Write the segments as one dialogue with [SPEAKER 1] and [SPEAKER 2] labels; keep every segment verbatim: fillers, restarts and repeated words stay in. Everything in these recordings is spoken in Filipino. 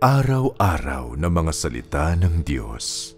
[SPEAKER 1] Araw-araw na mga salita ng Diyos.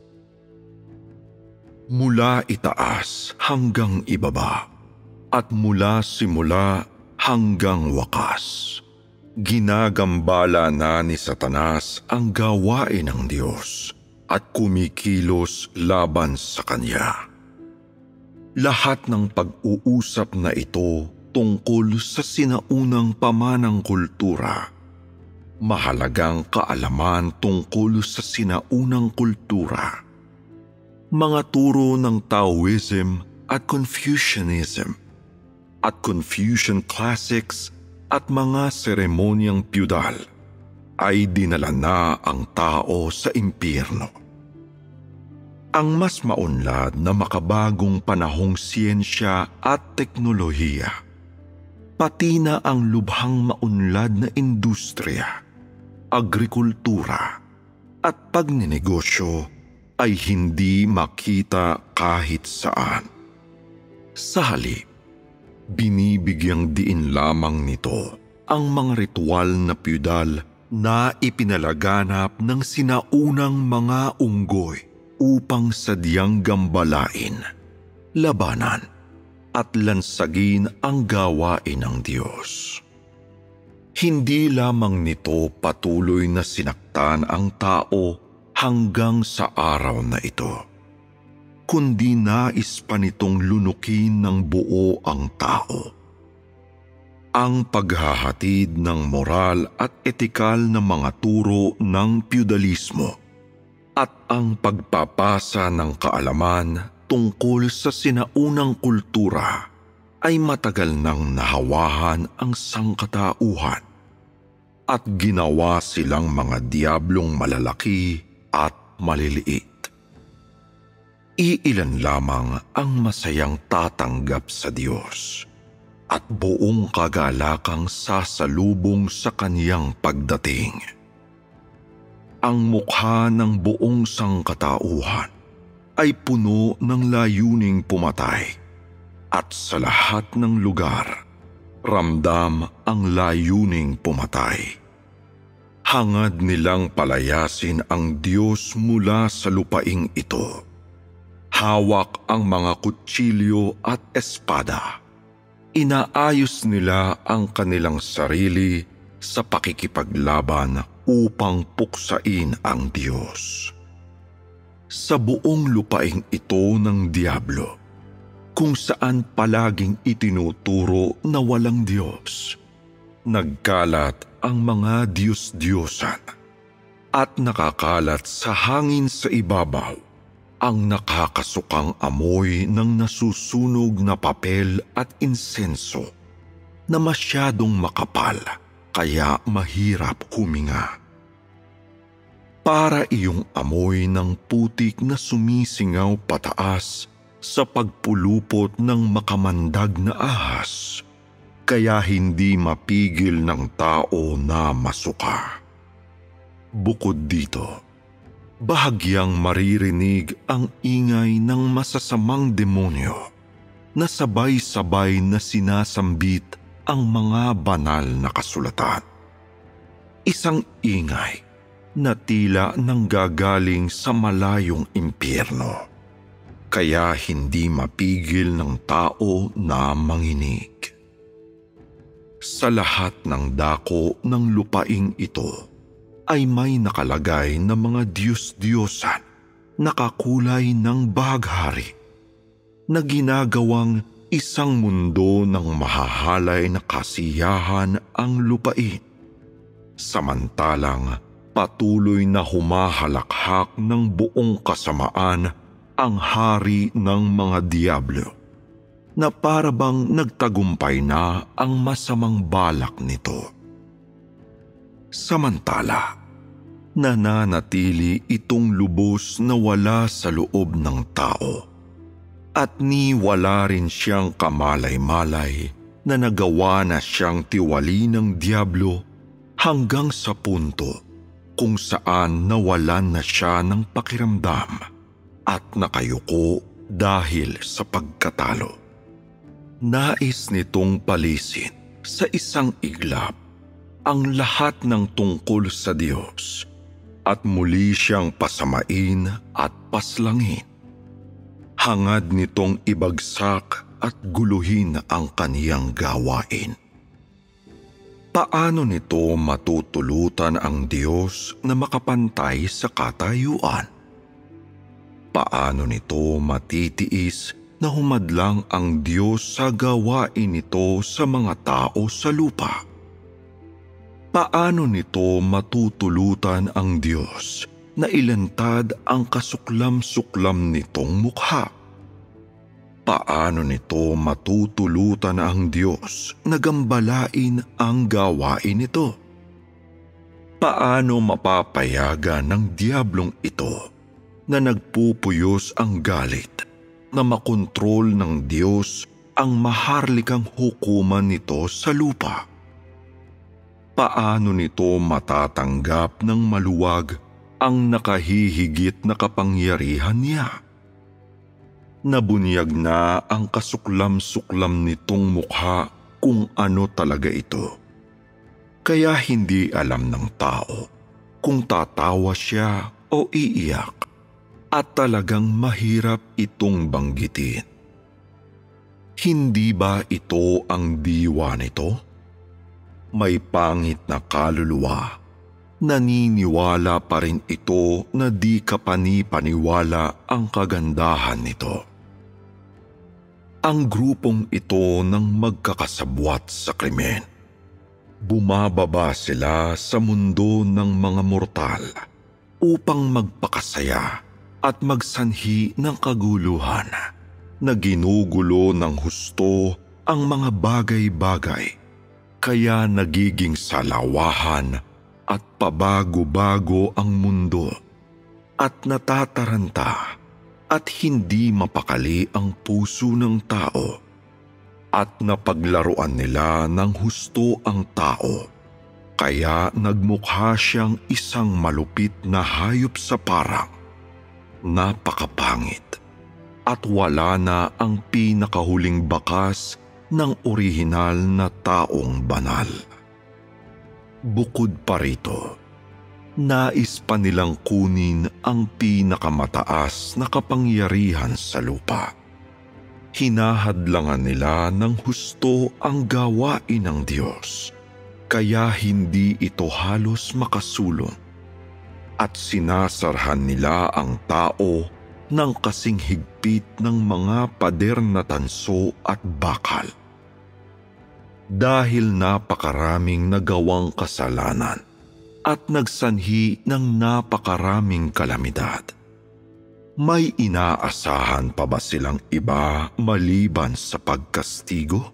[SPEAKER 2] Mula itaas hanggang ibaba, at mula simula hanggang wakas, ginagambala na ni Satanas ang gawain ng Diyos at kumikilos laban sa Kanya. Lahat ng pag-uusap na ito tungkol sa sinaunang pamanang kultura, mahalagang kaalaman tungkol sa sinaunang kultura, mga turo ng Taoism at Confucianism, at Confucian classics at mga seremonyang piyudal ay dinala na ang tao sa impyerno. Ang mas maunlad na makabagong panahong siyensya at teknolohiya, pati na ang lubhang maunlad na industriya, agrikultura at pagninegosyo ay hindi makita kahit saan. Sa halip, binibigyang diin lamang nito ang mga ritual na piyudal na ipinalaganap ng sinaunang mga unggoy upang sadyang gambalain, labanan at lansagin ang gawain ng Diyos. Hindi lamang nito patuloy na sinaktan ang tao hanggang sa araw na ito, kundi nais pa nitong lunukin ng buo ang tao. Ang paghahatid ng moral at etikal na mga turo ng piyudalismo at ang pagpapasa ng kaalaman tungkol sa sinaunang kultura ay matagal nang nahawahan ang sangkatauhan at ginawa silang mga diablong malalaki at maliliit. Iilan lamang ang masayang tatanggap sa Diyos at buong kagalakang sasalubong sa Kaniyang pagdating. Ang mukha ng buong sangkatauhan ay puno ng layuning pumatay at sa lahat ng lugar, ramdam ang layuning pumatay. Hangad nilang palayasin ang Diyos mula sa lupaing ito. Hawak ang mga kutsilyo at espada. Inaayos nila ang kanilang sarili sa pakikipaglaban upang puksain ang Diyos. Sa buong lupaing ito ng Diablo, kung saan palaging itinuturo na walang Diyos, nagkalat ang mga Diyos-Diyosan at nakakalat sa hangin sa ibabaw ang nakakasukang amoy ng nasusunog na papel at insenso na masyadong makapal kaya mahirap huminga. Para iyong amoy ng putik na sumisingaw pataas sa pagpulupot ng makamandag na ahas, kaya hindi mapigil ng tao na masuka. Bukod dito, bahagyang maririnig ang ingay ng masasamang demonyo na sabay-sabay na sinasambit ang mga banal na kasulatan. Isang ingay na tila nanggagaling sa malayong impyerno, kaya hindi mapigil ng tao na manginig. Sa lahat ng dako ng lupaing ito ay may nakalagay na mga Diyos-Diyosan na kakulay ng bahaghari na ginagawang isang mundo ng mahahalay na kasiyahan ang lupain, samantalang patuloy na humahalakhak ng buong kasamaan ang hari ng mga diablo, na parabang nagtagumpay na ang masamang balak nito. Samantala, nananatili itong lubos na wala sa loob ng tao, at ni wala rin siyang kamalay-malay na nagawa na siyang tiwali ng Diablo hanggang sa punto kung saan nawalan na siya ng pakiramdam at nakayuko dahil sa pagkatalo. Nais nitong palisin sa isang iglap ang lahat ng tungkol sa Diyos at muli siyang pasamain at paslangin. Hangad nitong ibagsak at guluhin ang kaniyang gawain. Paano nito matutulutan ang Diyos na makapantay sa katayuan? Paano nito matitiis na humadlang ang Diyos sa gawain nito sa mga tao sa lupa? Paano nito matutulutan ang Diyos na ilantad ang kasuklam-suklam nitong mukha? Paano nito matutulutan ang Diyos na gambalain ang gawain nito? Paano mapapayagan ng diablong ito na nagpupuyos ang galit na makontrol ng Diyos ang maharlikang hukuman nito sa lupa? Paano nito matatanggap ng maluwag ang nakahihigit na kapangyarihan niya? Nabunyag na ang kasuklam-suklam nitong mukha kung ano talaga ito. Kaya hindi alam ng tao kung tatawa siya o iiyak, at talagang mahirap itong banggitin. Hindi ba ito ang diwa nito? May pangit na kaluluwa. Naniniwala pa rin ito na di kapani-paniwala ang kagandahan nito. Ang grupong ito ng magkakasabwat sa krimen. Bumababa sila sa mundo ng mga mortal upang magpakasaya at magsanhi ng kaguluhan na ginugulo ng husto ang mga bagay-bagay, kaya nagiging salawahan at pabago-bago ang mundo at natataranta at hindi mapakali ang puso ng tao at napaglaruan nila ng husto ang tao, kaya nagmukha siyang isang malupit na hayop sa parang, napakapangit at wala na ang pinakahuling bakas ng orihinal na taong banal. Bukod pa rito, nais pa nilang kunin ang pinakamataas na kapangyarihan sa lupa. Hinahadlangan nila ng husto ang gawain ng Diyos, kaya hindi ito halos makasulong, at sinasarhan nila ang tao ng kasing higpit ng mga pader na tanso at bakal. Dahil napakaraming nagawang kasalanan at nagsanhi ng napakaraming kalamidad, may inaasahan pa ba silang iba maliban sa pagkastigo?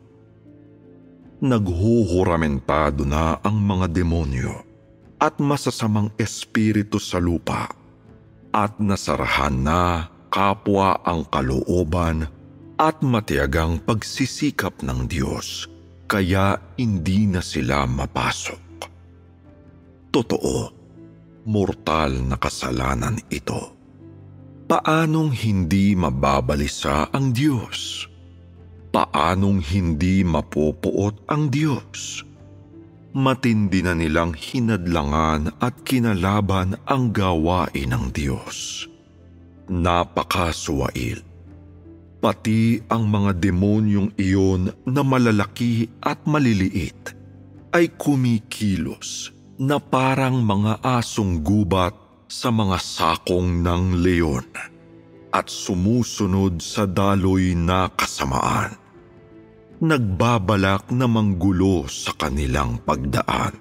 [SPEAKER 2] Naghuhuramentado na ang mga demonyo at masasamang espiritu sa lupa, at nasarahan na kapwa ang kalooban at matiyagang pagsisikap ng Diyos, kaya hindi na sila mapasok. Totoo, mortal na kasalanan ito. Paanong hindi mababalisa ang Diyos? Paanong hindi mapupuot ang Diyos? Matindi na nilang hinadlangan at kinalaban ang gawain ng Diyos. Napakasuwail. Pati ang mga demonyong iyon na malalaki at maliliit ay kumikilos na parang mga asong gubat sa mga sakong ng leon at sumusunod sa daloy na kasamaan. Nagbabalak na manggulo sa kanilang pagdaan.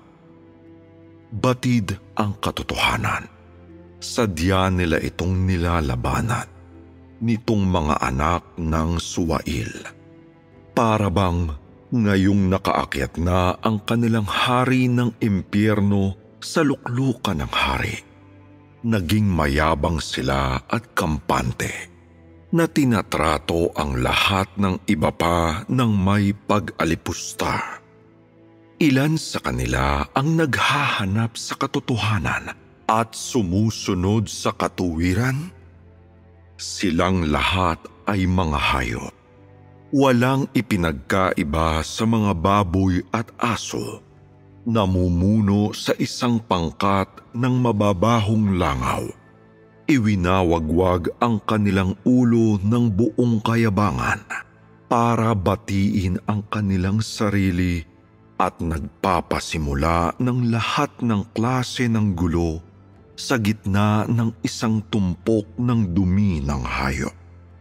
[SPEAKER 2] Batid ang katotohanan. Sadya nila itong nilalabanan nitong mga anak ng suwail. Para bang ngayong nakaakyat na ang kanilang hari ng impyerno sa luklukan ng hari, naging mayabang sila at kampante na tinatrato ang lahat ng iba pa ng may pag-alipusta. Ilan sa kanila ang naghahanap sa katotohanan at sumusunod sa katuwiran? Silang lahat ay mga hayop. Walang ipinagkaiba sa mga baboy at aso, namumuno sa isang pangkat ng mababahong langaw. Iwinawagwag ang kanilang ulo ng buong kayabangan para batiin ang kanilang sarili at nagpapasimula ng lahat ng klase ng gulo sa gitna ng isang tumpok ng dumi ng hayop.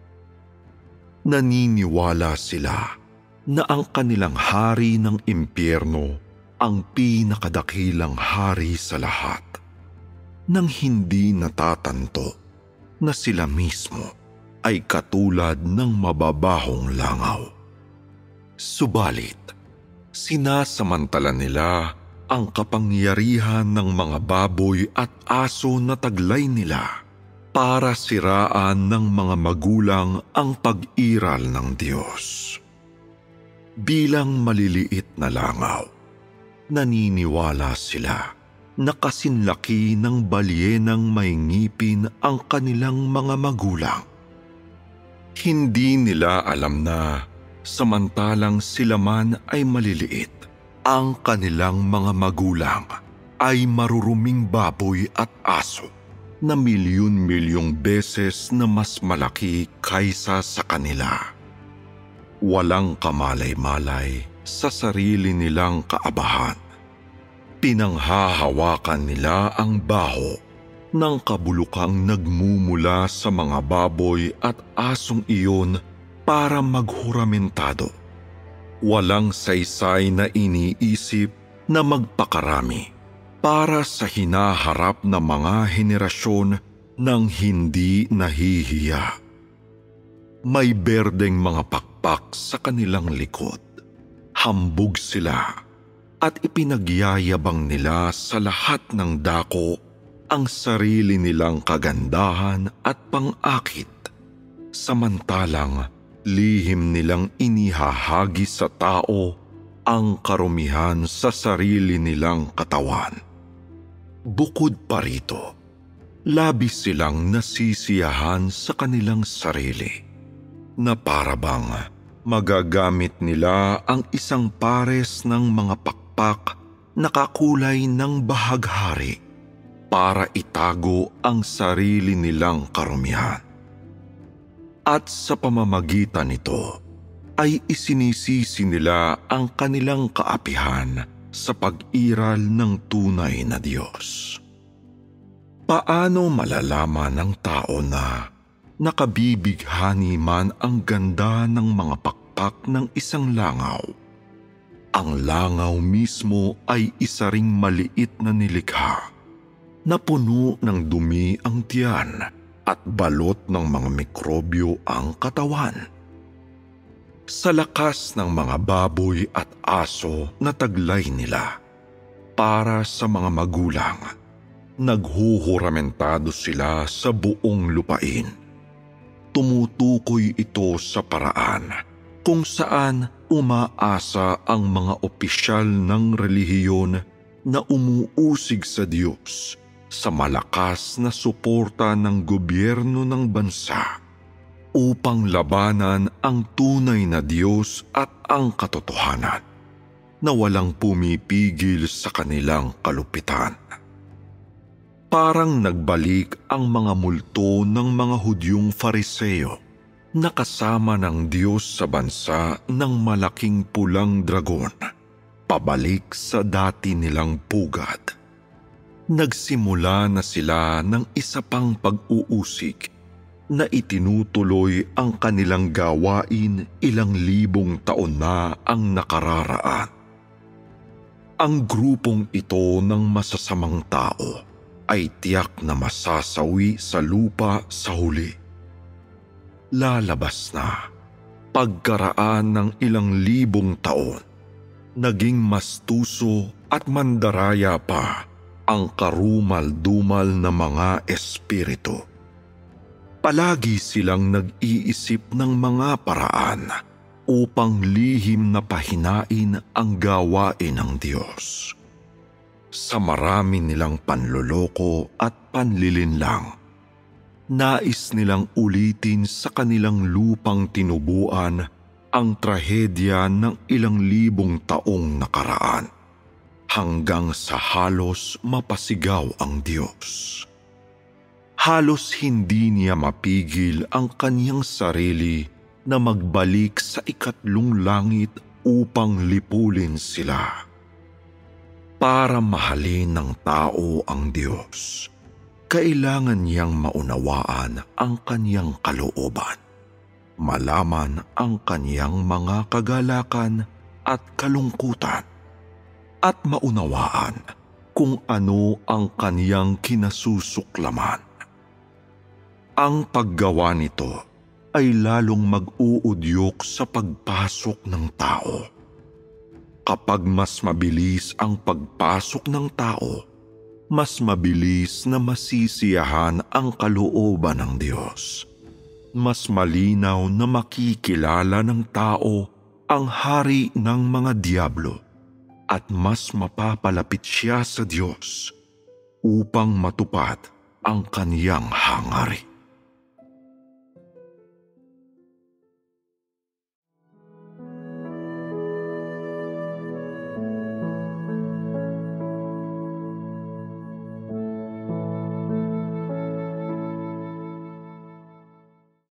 [SPEAKER 2] Naniniwala sila na ang kanilang hari ng impyerno ang pinakadakilang hari sa lahat, nang hindi natatanto na sila mismo ay katulad ng mababahong langaw. Subalit, sinasamantala nila ang kapangyarihan ng mga baboy at aso na taglay nila para siraan ng mga magulang ang pag-iral ng Diyos. Bilang maliliit na langaw, naniniwala sila na kasinlaki ng balyenang may ngipin ang kanilang mga magulang. Hindi nila alam na samantalang sila man ay maliliit, ang kanilang mga magulang ay maruruming baboy at aso na milyon-milyong beses na mas malaki kaysa sa kanila. Walang kamalay-malay sa sarili nilang kaabahan. Pinanghahawakan nila ang baho ng kabulukang nagmumula sa mga baboy at asong iyon para maghuramentado. Walang saysay na iniisip na magpakarami para sa hinaharap na mga henerasyon ng hindi nahihiya. May berdeng mga pakpak sa kanilang likod. Hambog sila at ipinagyayabang nila sa lahat ng dako ang sarili nilang kagandahan at pang-akit, samantalang lihim nilang inihahagi sa tao ang karumihan sa sarili nilang katawan. Bukod pa rito, labis silang nasisiyahan sa kanilang sarili, na parabang magagamit nila ang isang pares ng mga pakpak na kakulay ng bahaghari para itago ang sarili nilang karumihan. At sa pamamagitan nito ay isinisisi nila ang kanilang kaapihan sa pag-iral ng tunay na Diyos. Paano malalaman ng tao na nakabibighani man ang ganda ng mga pakpak ng isang langaw? Ang langaw mismo ay isa ring maliit na nilikha na puno ng dumi ang tiyan at balot ng mga mikrobyo ang katawan. Sa lakas ng mga baboy at aso na taglay nila para sa mga magulang, naghuhuramentado sila sa buong lupain. Tumutukoy ito sa paraan kung saan umaasa ang mga opisyal ng relihiyon na umuusig sa Diyos sa malakas na suporta ng gobyerno ng bansa upang labanan ang tunay na Diyos at ang katotohanan na walang pumipigil sa kanilang kalupitan. Parang nagbalik ang mga multo ng mga Hudyong Fariseo na kasama ng Diyos sa bansa ng malaking pulang dragon, pabalik sa dati nilang pugad. Nagsimula na sila ng isa pang pag-uusig na itinutuloy ang kanilang gawain ilang libong taon na ang nakararaan. Ang grupong ito ng masasamang tao ay tiyak na masasawi sa lupa sa huli. Lalabas na, pagkaraan ng ilang libong taon, naging mastuso at mandaraya pa ang karumal-dumal na mga espiritu. Palagi silang nag-iisip ng mga paraan upang lihim na pahinain ang gawain ng Diyos. Sa marami nilang panloloko at panlilinlang, nais nilang ulitin sa kanilang lupang tinubuan ang trahedya ng ilang libong taong nakaraan. hanggang sa halos mapasigaw ang Diyos. Halos hindi niya mapigil ang kaniyang sarili na magbalik sa ikatlong langit upang lipulin sila. Para mahalin ng tao ang Diyos, kailangan niyang maunawaan ang kaniyang kalooban, malaman ang kaniyang mga kagalakan at kalungkutan, at maunawaan kung ano ang kaniyang kinasusuklaman. Ang paggawa nito ay lalong mag-uudyok sa pagpasok ng tao. Kapag mas mabilis ang pagpasok ng tao, mas mabilis na masisiyahan ang kalooban ng Diyos. Mas malinaw na makikilala ng tao ang hari ng mga diablo at mas mapapalapit siya sa Diyos upang matupad ang kaniyang hangarin.